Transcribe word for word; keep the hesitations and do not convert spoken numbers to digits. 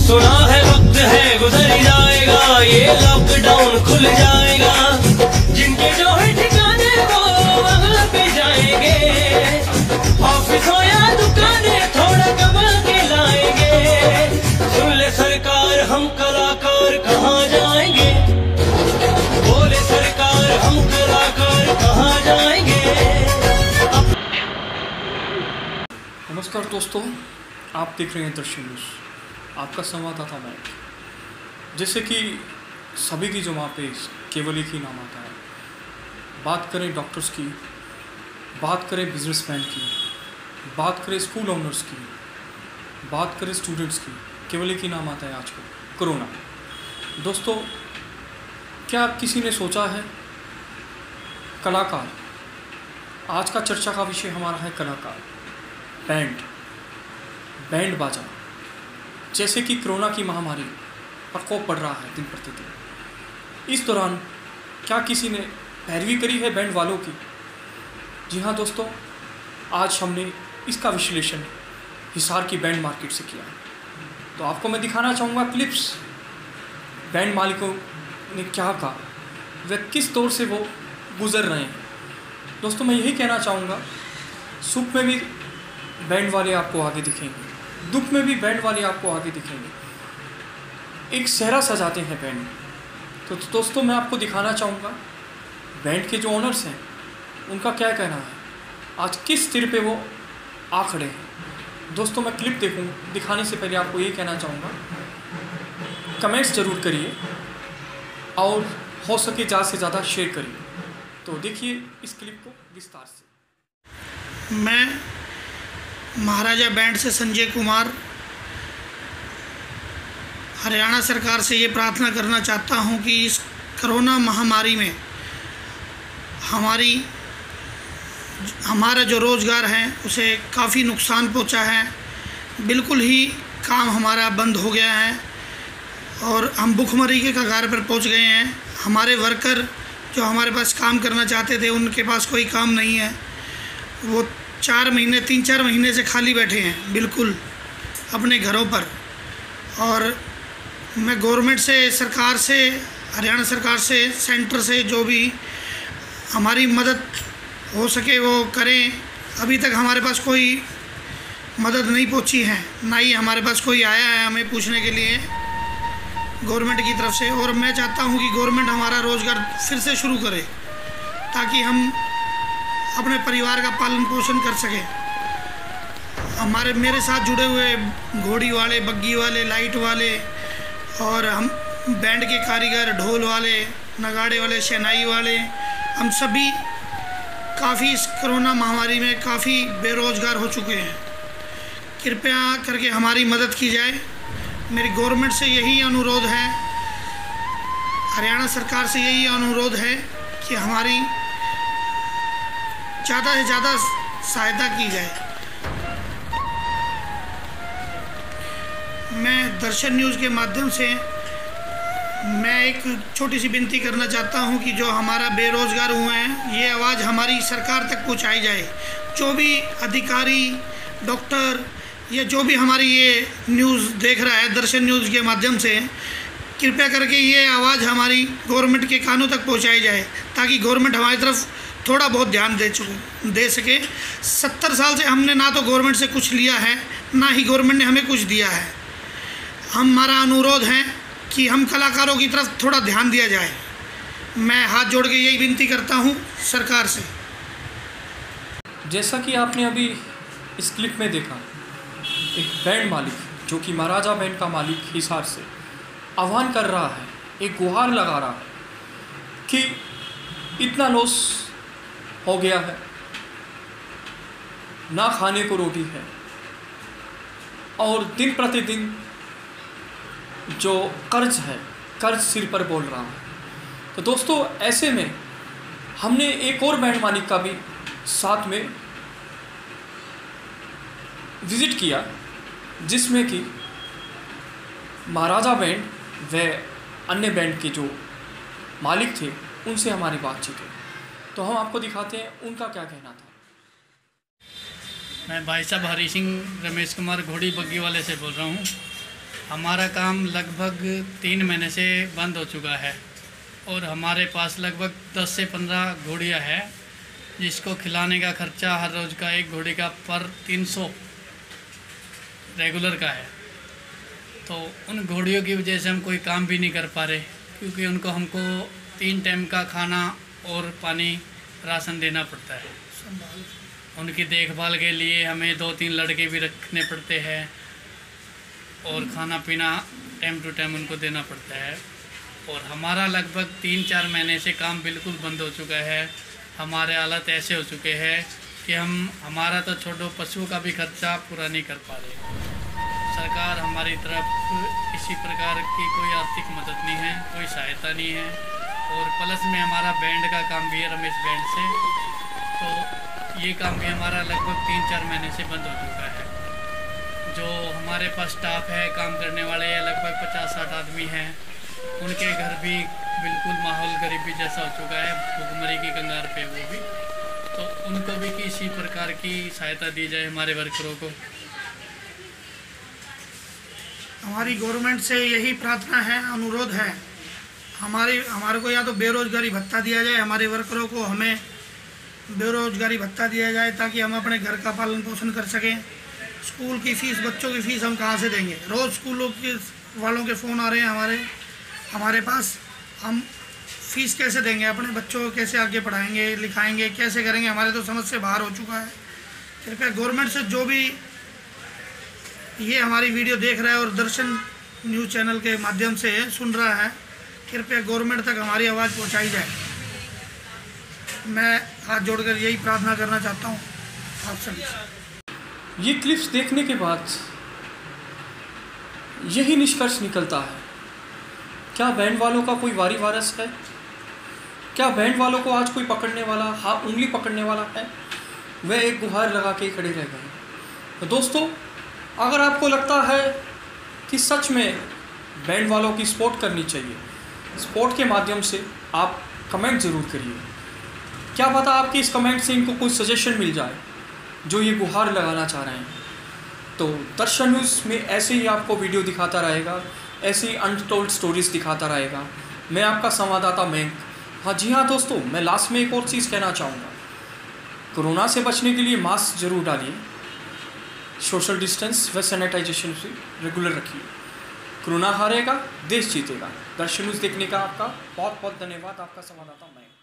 सुना है वक्त है गुजर जाएगा, ये लॉकडाउन खुल जाएगा, जिनके जो है ठिकाने वो अगल पे जाएंगे, ऑफिस हो या दुकानें थोड़ा कमा के लाएंगे। सुन ले सरकार हम कलाकार कहाँ जाएंगे, बोले सरकार हम कलाकार कहाँ जाएंगे। नमस्कार दोस्तों, आप देख रहे हैं दर्शन न्यूज़, आपका संवाददाता मैं। जैसे कि सभी की जुबान पे केवल एक ही नाम आता है, बात करें डॉक्टर्स की, बात करें बिजनेसमैन की, बात करें स्कूल ओनर्स की, बात करें स्टूडेंट्स की, केवल एक ही नाम आता है आजकल, कोरोना। दोस्तों, क्या किसी ने सोचा है कलाकार, आज का चर्चा का विषय हमारा है कलाकार, बैंड बैंड बाजा। जैसे कि कोरोना की महामारी प्रकोप बढ़ रहा है दिन प्रतिदिन, इस दौरान क्या किसी ने पैरवी करी है बैंड वालों की? जी हाँ दोस्तों, आज हमने इसका विश्लेषण हिसार की बैंड मार्केट से किया है। तो आपको मैं दिखाना चाहूँगा क्लिप्स, बैंड मालिकों ने क्या कहा, वे किस दौर से वो गुज़र रहे हैं। दोस्तों, मैं यही कहना चाहूँगा, सुख में भी बैंड वाले आपको आगे दिखेंगे, दुख में भी बैंड वाले आपको आगे दिखेंगे। एक सहरा सजाते हैं बैंड। तो दोस्तों, मैं आपको दिखाना चाहूँगा बैंड के जो ओनर्स हैं उनका क्या कहना है, आज किस सिर पे वो आ खड़े हैं। दोस्तों, मैं क्लिप देखूँ दिखाने से पहले आपको ये कहना चाहूँगा, कमेंट्स ज़रूर करिए और हो सके ज़्यादा से ज़्यादा शेयर करिए। तो देखिए इस क्लिप को विस्तार से। मैं महाराजा बैंड से संजय कुमार हरियाणा सरकार से ये प्रार्थना करना चाहता हूँ कि इस कोरोना महामारी में हमारी हमारा जो रोज़गार है उसे काफ़ी नुकसान पहुँचा है। बिल्कुल ही काम हमारा बंद हो गया है और हम भुखमरी के कगार पर पहुँच गए हैं। हमारे वर्कर जो हमारे पास काम करना चाहते थे उनके पास कोई काम नहीं है, वो चार महीने तीन चार महीने से खाली बैठे हैं बिल्कुल अपने घरों पर। और मैं गवर्नमेंट से, सरकार से, हरियाणा सरकार से, सेंटर से जो भी हमारी मदद हो सके वो करें। अभी तक हमारे पास कोई मदद नहीं पहुंची है, ना ही हमारे पास कोई आया है हमें पूछने के लिए गवर्नमेंट की तरफ से। और मैं चाहता हूं कि गवर्नमेंट हमारा रोज़गार फिर से शुरू करे ताकि हम अपने परिवार का पालन पोषण कर सके। हमारे मेरे साथ जुड़े हुए घोड़ी वाले, बग्गी वाले, लाइट वाले और हम बैंड के कारीगर, ढोल वाले, नगाड़े वाले, शहनाई वाले, हम सभी काफ़ी इस कोरोना महामारी में काफ़ी बेरोज़गार हो चुके हैं। कृपया करके हमारी मदद की जाए। मेरी गवर्नमेंट से यही अनुरोध है, हरियाणा सरकार से यही अनुरोध है कि हमारी ज़्यादा से ज़्यादा सहायता की जाए। मैं दर्शन न्यूज़ के माध्यम से मैं एक छोटी सी विनती करना चाहता हूं कि जो हमारा बेरोज़गार हुए हैं, ये आवाज़ हमारी सरकार तक पहुंचाई जाए। जो भी अधिकारी, डॉक्टर या जो भी हमारी ये न्यूज़ देख रहा है दर्शन न्यूज़ के माध्यम से, कृपया करके ये आवाज़ हमारी गवर्नमेंट के कानों तक पहुँचाई जाए ताकि गवर्नमेंट हमारी तरफ थोड़ा बहुत ध्यान दे चुके दे सके। सत्तर साल से हमने ना तो गवर्नमेंट से कुछ लिया है, ना ही गवर्नमेंट ने हमें कुछ दिया है। हमारा अनुरोध है कि हम कलाकारों की तरफ थोड़ा ध्यान दिया जाए। मैं हाथ जोड़ के यही विनती करता हूं सरकार से। जैसा कि आपने अभी इस क्लिप में देखा, एक बैंड मालिक जो कि महाराजा बैंड का मालिक हिसार से आह्वान कर रहा है, एक गुहार लगा रहा है कि इतना लॉस हो गया है, ना खाने को रोटी है और दिन प्रतिदिन जो कर्ज है, कर्ज सिर पर बोल रहा है। तो दोस्तों, ऐसे में हमने एक और बैंड मालिक का भी साथ में विज़िट किया, जिसमें कि महाराजा बैंड व अन्य बैंड के जो मालिक थे उनसे हमारी बातचीत हुई। तो हम आपको दिखाते हैं उनका क्या कहना था। मैं भाई साहब हरी सिंह रमेश कुमार घोड़ी बग्गी वाले से बोल रहा हूँ। हमारा काम लगभग तीन महीने से बंद हो चुका है और हमारे पास लगभग दस से पंद्रह घोड़ियाँ हैं, जिसको खिलाने का खर्चा हर रोज़ का एक घोड़ी का पर तीन सौ रेगुलर का है। तो उन घोड़ियों की वजह से हम कोई काम भी नहीं कर पा रहे, क्योंकि उनको हमको तीन टाइम का खाना और पानी राशन देना पड़ता है। उनकी देखभाल के लिए हमें दो तीन लड़के भी रखने पड़ते हैं और खाना पीना टाइम टू टाइम उनको देना पड़ता है। और हमारा लगभग तीन चार महीने से काम बिल्कुल बंद हो चुका है। हमारे हालत ऐसे हो चुके हैं कि हम हमारा तो छोड़ो पशुओं का भी खर्चा पूरा नहीं कर पा रहे। सरकार हमारी तरफ किसी प्रकार की कोई आर्थिक मदद नहीं है, कोई सहायता नहीं है। और प्लस में हमारा बैंड का काम भी है, रमेश बैंड से, तो ये काम भी हमारा लगभग तीन चार महीने से बंद हो चुका है। जो हमारे पास स्टाफ है, काम करने वाले लगभग पचास साठ आदमी हैं, उनके घर भी बिल्कुल माहौल गरीबी जैसा हो चुका है, भुखमरी की कंगार पे वो भी। तो उनको भी किसी प्रकार की सहायता दी जाए हमारे वर्करों को। हमारी गवर्नमेंट से यही प्रार्थना है, अनुरोध है, हमारे हमारे को या तो बेरोज़गारी भत्ता दिया जाए, हमारे वर्करों को हमें बेरोज़गारी भत्ता दिया जाए ताकि हम अपने घर का पालन पोषण कर सकें। स्कूल की फ़ीस, बच्चों की फ़ीस हम कहाँ से देंगे? रोज़ स्कूलों के वालों के फ़ोन आ रहे हैं हमारे हमारे पास, हम फ़ीस कैसे देंगे? अपने बच्चों को कैसे आगे पढ़ाएंगे, लिखाएंगे, कैसे करेंगे? हमारे तो समझ से बाहर हो चुका है। कृपया गवर्नमेंट से जो भी ये हमारी वीडियो देख रहा है और दर्शन न्यूज़ चैनल के माध्यम से सुन रहा है, कृपया गवर्नमेंट तक हमारी आवाज़ पहुंचाई जाए। मैं हाथ जोड़कर यही प्रार्थना करना चाहता हूं आप सभी से। ये क्लिप्स देखने के बाद यही निष्कर्ष निकलता है, क्या बैंड वालों का कोई वारी वारस है? क्या बैंड वालों को आज कोई पकड़ने वाला, हाथ उंगली पकड़ने वाला है? वह एक गुहार लगा के खड़े रह गए। तो दोस्तों, अगर आपको लगता है कि सच में बैंड वालों की सपोर्ट करनी चाहिए, सपोर्ट के माध्यम से आप कमेंट ज़रूर करिए। क्या पता आपके इस कमेंट से इनको कोई सजेशन मिल जाए जो ये गुहार लगाना चाह रहे हैं। तो दर्शन न्यूज़ में ऐसे ही आपको वीडियो दिखाता रहेगा, ऐसे ही अनटोल्ड स्टोरीज़ दिखाता रहेगा। मैं आपका संवाददाता मयंक। हाँ जी हाँ दोस्तों, मैं लास्ट में एक और चीज़ कहना चाहूँगा, कोरोना से बचने के लिए मास्क ज़रूर डालिए, सोशल डिस्टेंस व सैनिटाइजेशन से रेगुलर रखिए। कोरोना हारेगा, देश जीतेगा। दर्शन न्यूज़ देखने का आपका बहुत बहुत धन्यवाद। आपका संवाददाता मयंक।